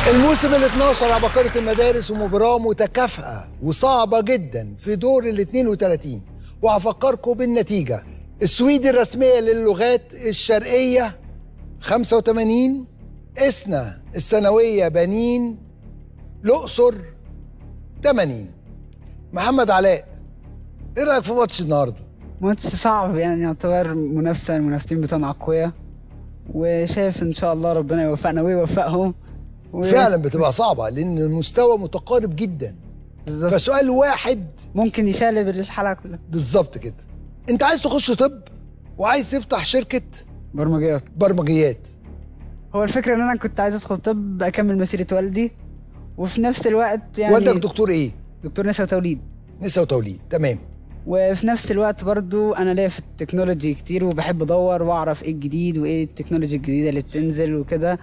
الموسم ال 12 عبقرة المدارس ومباراة متكافئة وصعبة جدا في دور ال 32. وهفكركم بالنتيجة: السويد الرسمية للغات الشرقية 85، إسنا الثانوية بنين الأقصر 80. محمد علاء، إيه رأيك في ماتش النهاردة؟ ماتش صعب يعني، يعتبر منافسة، المنافسين بتوعنا أقوياء، وشايف إن شاء الله ربنا يوفقنا ويوفقهم. فعلا بتبقى صعبة لأن المستوى متقارب جدا بالظبط. فسؤال واحد ممكن يشقلب الحلقة كلها. بالظبط كده. أنت عايز تخش طب وعايز تفتح شركة برمجيات. هو الفكرة إن أنا كنت عايز أدخل طب أكمل مسيرة والدي، وفي نفس الوقت يعني والدك دكتور إيه؟ دكتور نساء وتوليد. نساء وتوليد، تمام. وفي نفس الوقت برضو أنا ليا في التكنولوجي كتير، وبحب أدور وأعرف إيه الجديد وإيه التكنولوجي الجديدة اللي بتنزل وكده،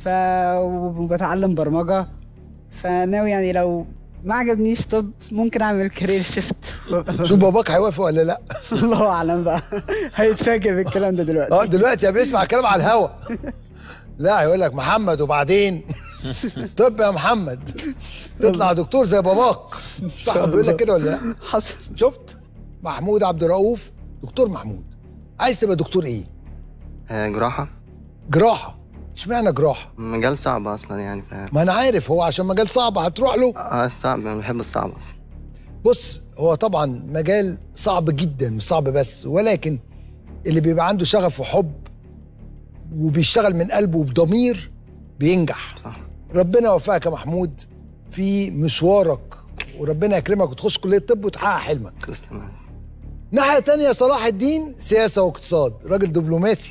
وبتعلم برمجة. فناوي يعني لو ما عجبنيش طب ممكن أعمل كارير شيفت. شوف باباك هيوافق ولا لأ؟ الله أعلم بقى، هيتفاجئ بالكلام ده دلوقتي. دلوقتي يا بيسمع الكلام على الهوا. لا، هيقول لك محمد وبعدين طب يا محمد تطلع دكتور زي باباك، صح؟ بيقول لك كده ولا لا؟ حصل. شفت؟ محمود عبد الرؤوف، دكتور محمود، عايز تبقى دكتور ايه؟ جراحة. جراحة؟ اشمعنى جراحة؟ مجال صعب اصلا يعني ما انا عارف، هو عشان مجال صعب هتروح له؟ صعب، انا بحب الصعب اصلا. بص، هو طبعا مجال صعب جدا، مش صعب بس، ولكن اللي بيبقى عنده شغف وحب وبيشتغل من قلبه وبضمير بينجح. صح. ربنا يوفقك يا محمود في مشوارك، وربنا يكرمك وتخش كلية طب وتحقق حلمك. تسلم. ناحية تانية صلاح الدين سياسة واقتصاد، راجل دبلوماسي.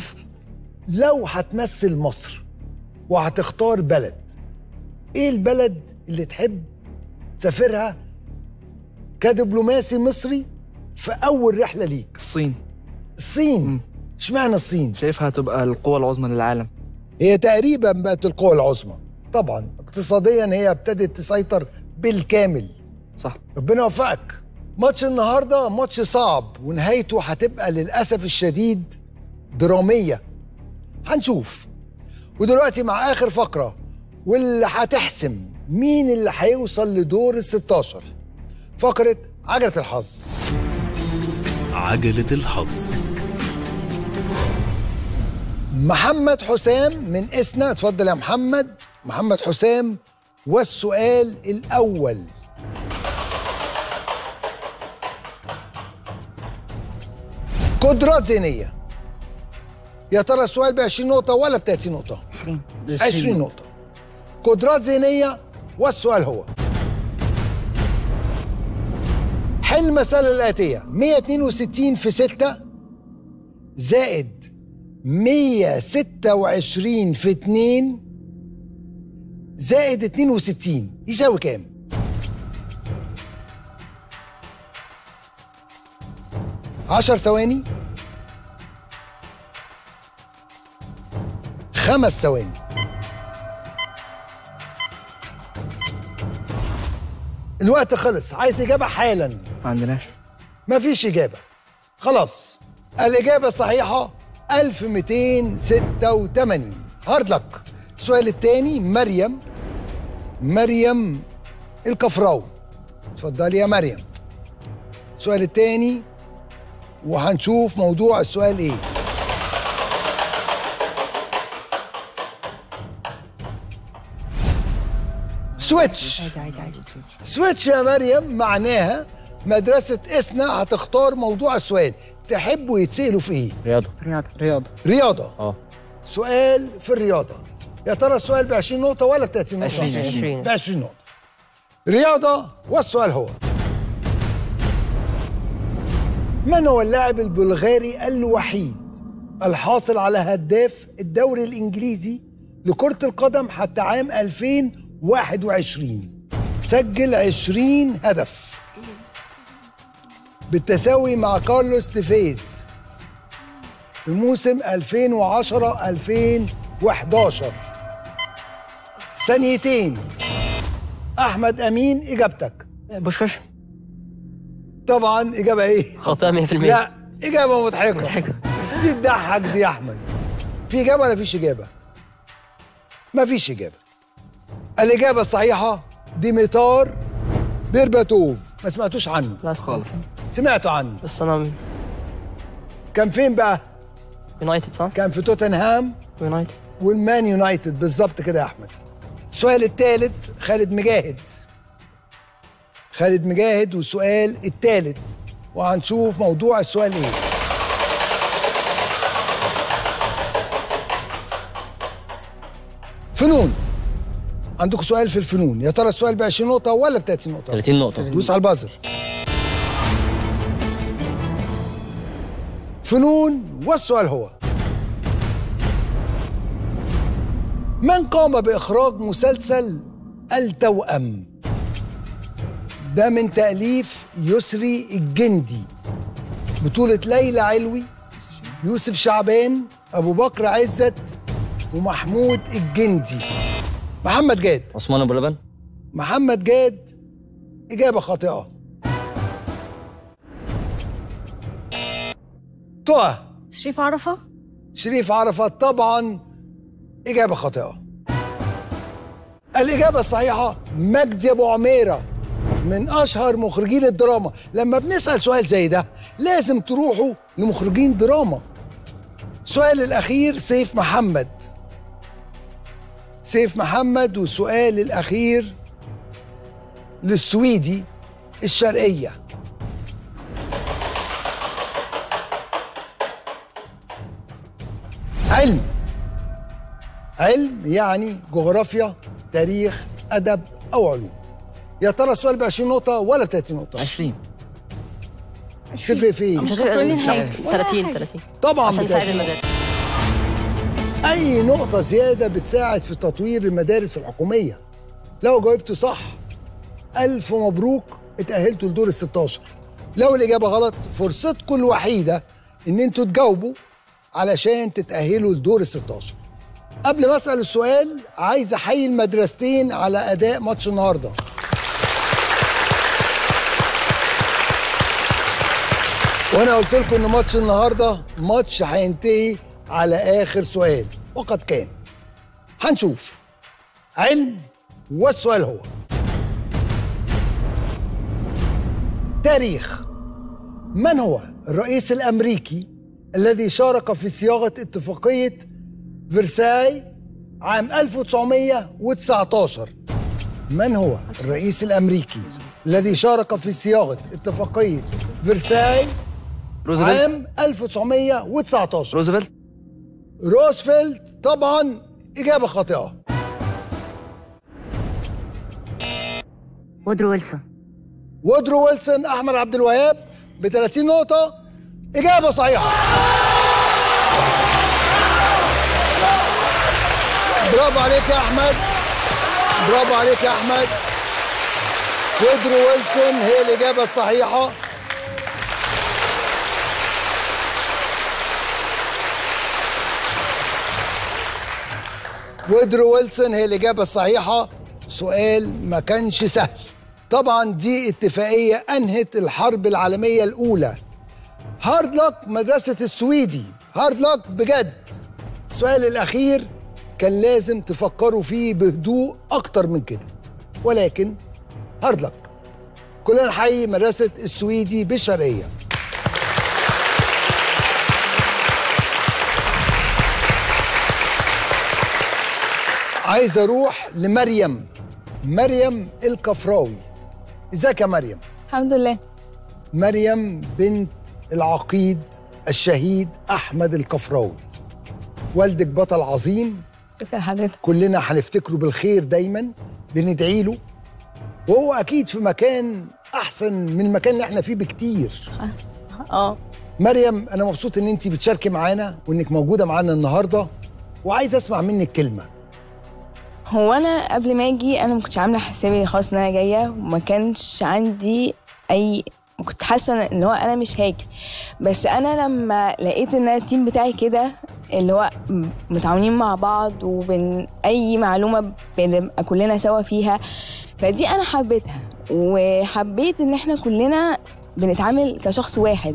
لو هتمثل مصر وهتختار بلد، ايه البلد اللي تحب تسافرها كدبلوماسي مصري في أول رحلة ليك؟ الصين. الصين؟ اشمعنى الصين؟ شايفها هتبقى القوة العظمى للعالم. هي تقريبا بقت القوة العظمى، طبعا اقتصاديا هي ابتدت تسيطر بالكامل. صح. ربنا يوفقك. ماتش النهارده ماتش صعب، ونهايته هتبقى للأسف الشديد درامية، هنشوف. ودلوقتي مع آخر فقرة واللي هتحسم مين اللي هيوصل لدور ال16، فقرة عجلة الحظ. عجلة الحظ. محمد حسام من إسنا، اتفضل يا محمد. محمد حسام، والسؤال الأول: قدرات ذهنية. يا ترى السؤال ب20 نقطة ولا ب30 نقطة؟ 20 نقطة. قدرات ذهنية، والسؤال هو: حل المسألة الآتية: 162 في 6 زائد 126 في 2 زائد 62 يساوي كام؟ عشر ثواني، 5 ثواني. الوقت خلص. عايز إجابة حالا؟ ما عندناش. مفيش إجابة، خلاص. الإجابة الصحيحة 1286. هارد لك. السؤال الثاني: مريم الكفراوي، اتفضلي يا مريم. السؤال الثاني، وهنشوف موضوع السؤال ايه. سويتش. سويتش يا مريم معناها مدرسة إسنا هتختار موضوع السؤال. تحبوا يتسألوا في ايه؟ رياضة. سؤال في الرياضة. يا ترى السؤال ب20 نقطة ولا ب30 نقطة؟ 20. ب20 نقطة. رياضة، والسؤال هو: من هو اللاعب البلغاري الوحيد الحاصل على هداف الدوري الإنجليزي لكرة القدم حتى عام 2021؟ سجل 20 هدف بالتساوي مع كارلوس تيفيز في موسم 2010-2011. ثانيتين. أحمد أمين، إجابتك؟ بوشكاش. طبعا إجابة إيه؟ خاطئة 100%. لا، إجابة مضحكة. دي تضحك دي يا أحمد. في إجابة ولا فيش إجابة؟ مفيش إجابة. الإجابة الصحيحة ديميتار بيرباتوف. ما سمعتوش عنه؟ لا خالص. سمعتوا عنه بس انا كان فين بقى؟ يونايتد صح؟ كان في توتنهام يونايتد. والمان يونايتد بالظبط كده يا أحمد. السؤال الثالث خالد مجاهد. خالد مجاهد والسؤال الثالث، وهنشوف موضوع السؤال ايه. فنون. عندكم سؤال في الفنون، يا ترى السؤال ب 20 نقطة ولا ب 30 نقطة؟ 30 نقطة. دوس على البازر. فنون، والسؤال هو: من قام بإخراج مسلسل التوأم؟ ده من تأليف يسري الجندي، بطولة ليلى علوي، يوسف شعبان، أبو بكر عزت، ومحمود الجندي. محمد جاد. عثمان أبو لبن. محمد جاد إجابة خاطئة. طه. شريف عرفة. شريف عرفة طبعا إجابة خاطئة. الإجابة الصحيحة مجدي أبو عميرة، من أشهر مخرجين الدراما. لما بنسأل سؤال زي ده لازم تروحوا لمخرجين دراما. السؤال الأخير سيف محمد. سيف محمد، والسؤال الأخير للسويدي الشرقية. علم. علم يعني جغرافيا، تاريخ، أدب أو علوم. يا ترى السؤال ب 20 نقطة ولا ب 30 نقطة؟ 20. تفرق في ايه؟ مش خسرانين حاجة. 30 طبعا عشان تساعد 30. المدارس. أي نقطة زيادة بتساعد في تطوير المدارس الحكومية. لو جاوبتوا صح ألف مبروك، اتأهلتوا لدور ال16. لو الإجابة غلط فرصتكم الوحيدة إن انتوا تجاوبوا علشان تتأهلوا لدور ال16. قبل ما أسأل السؤال عايز أحيي المدرستين على أداء ماتش النهاردة. وأنا قلت لكم إن ماتش النهاردة ماتش هينتهي على آخر سؤال، وقد كان. هنشوف. علم، والسؤال هو: تاريخ. من هو الرئيس الأمريكي الذي شارك في صياغة اتفاقية فرساي عام 1919؟ من هو الرئيس الأمريكي الذي شارك في صياغة اتفاقية فرساي روزفلت. عام 1919؟ روزفلت. روزفلت طبعا إجابة خاطئة. وودرو ويلسون. وودرو ويلسون. أحمد عبد الوهاب ب 30 نقطة، إجابة صحيحة. برافو عليك يا أحمد، برافو عليك يا أحمد. وودرو ويلسون هي الإجابة الصحيحة. وودرو ويلسون هي الإجابة الصحيحة. سؤال ما كانش سهل. طبعا دي اتفاقية أنهت الحرب العالمية الأولى. هارد لك مدرسة السويدي، هارد لك بجد. السؤال الأخير كان لازم تفكروا فيه بهدوء أكتر من كده، ولكن هارد لك. كلنا نحيي مدرسة السويدي بالشرقية. عايز أروح لمريم. مريم الكفراوي. ازيك يا مريم؟ الحمد لله. مريم بنت العقيد الشهيد أحمد الكفراوي. والدك بطل عظيم، شكرا حضرتك. كلنا هنفتكره بالخير دايما، بندعي له، وهو أكيد في مكان أحسن من المكان اللي احنا فيه بكتير. مريم، أنا مبسوط إن أنت بتشاركي معانا وإنك موجودة معانا النهاردة، وعايز أسمع منك كلمة. هو انا قبل ما اجي انا ما كنتش عامله حسابي خالص ان انا جايه، وما كانش عندي كنت حاسه ان هو انا مش هاجي. بس انا لما لقيت ان التيم بتاعي كده اللي هو متعاونين مع بعض، وبين اي معلومه بنبقى كلنا سوا فيها، فدي انا حبيتها. وحبيت ان احنا كلنا بنتعامل كشخص واحد،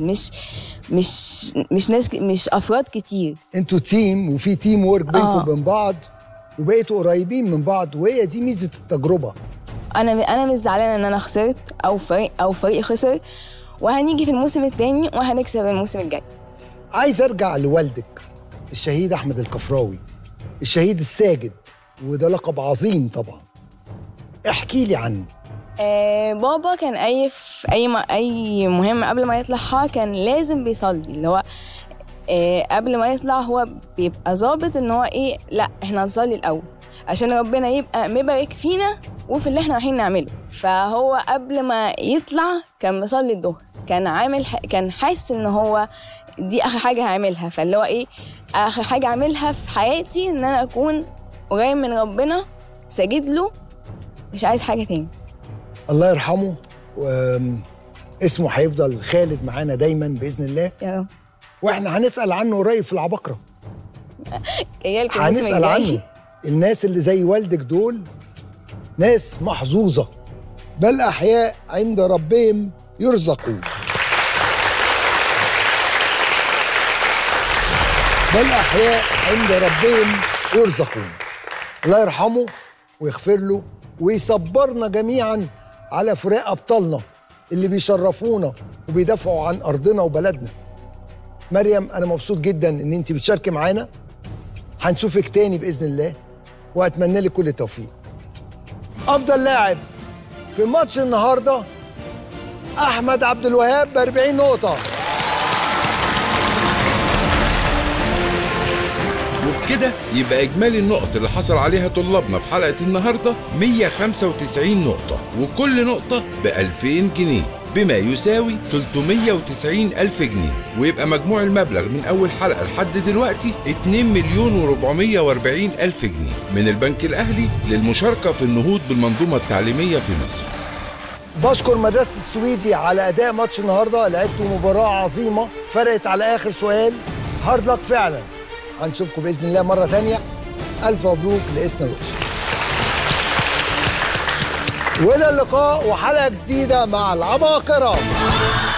مش ناس، مش افراد كتير. انتوا تيم، وفي تيم وورك بينكم وبين بعض، وبقيتوا قريبين من بعض، وهي دي ميزه التجربه. انا مش زعلانه ان انا خسرت او فريق خسر، وهنيجي في الموسم الثاني وهنكسب الموسم الجاي. عايز ارجع لوالدك الشهيد احمد الكفراوي، الشهيد الساجد، وده لقب عظيم طبعا. احكي لي عنه. بابا كان اي مهمه قبل ما يطلعها كان لازم بيصلي، اللي هو قبل ما يطلع هو بيبقى ظابط ان هو ايه، لا احنا هنصلي الاول عشان ربنا يبقى مبارك فينا وفي اللي احنا رايحين نعمله. فهو قبل ما يطلع كان بيصلي الظهر، كان حاسس ان هو دي اخر حاجه هعملها، فاللي هو ايه، اخر حاجه اعملها في حياتي ان انا اكون قريب من ربنا ساجد له، مش عايز حاجه تاني. الله يرحمه، اسمه هيفضل خالد معانا دايما باذن الله يا رب. واحنا هنسال عنه قريب في العباقره. هنسال عنه. الناس اللي زي والدك دول ناس محظوظه، بل احياء عند ربهم يرزقون. بل احياء عند ربهم يرزقون. الله يرحمه ويغفر له ويصبرنا جميعا على فراق ابطالنا اللي بيشرفونا وبيدافعوا عن ارضنا وبلدنا. مريم، انا مبسوط جدا ان انت بتشاركي معانا، هنشوفك تاني باذن الله واتمنى لك كل التوفيق. افضل لاعب في ماتش النهارده احمد عبد الوهاب ب40 نقطه. وبكده يبقى إجمالي النقط اللي حصل عليها طلابنا في حلقة النهاردة 195 نقطة، وكل نقطة ب2000 جنيه بما يساوي 390 ألف جنيه، ويبقى مجموع المبلغ من أول حلقة لحد دلوقتي 2,440,000 جنيه من البنك الأهلي للمشاركة في النهوض بالمنظومة التعليمية في مصر. بشكر مدرسة السويدي على أداء ماتش النهاردة، لعبتوا مباراة عظيمة فرقت على آخر سؤال. هارد لك فعلا. هنشوفكم بإذن الله مرة تانية. ألف مبروك لإسنا الأقصر. وإلى اللقاء وحلقة جديدة مع العباقرة.